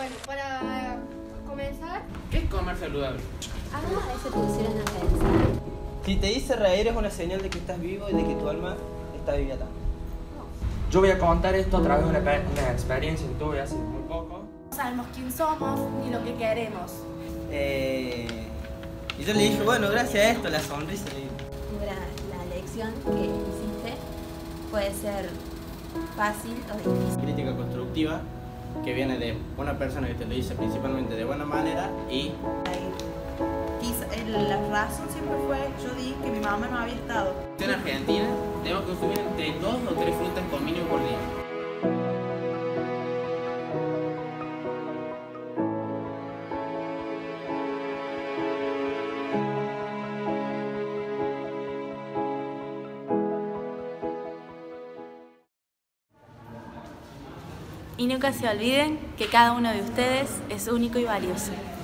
Bueno, para comenzar... ¿Qué es comer saludable? Eso te pusieron a pensar. Si te dice reír es una señal de que estás vivo y de que tu alma está viva también. Yo voy a contar esto a través de una experiencia que tuve hace muy poco. No sabemos quién somos ni lo que queremos. Y yo le dije, bueno, gracias a esto, la sonrisa le digo. Mira, la lección que hiciste puede ser fácil o difícil. Crítica constructiva que viene de una persona que te lo dice principalmente de buena manera y... La razón siempre fue, yo di que mi mamá no había estado. En Argentina debemos consumir entre 2 o 3 frutas con mínimo por día. Y nunca se olviden que cada uno de ustedes es único y valioso.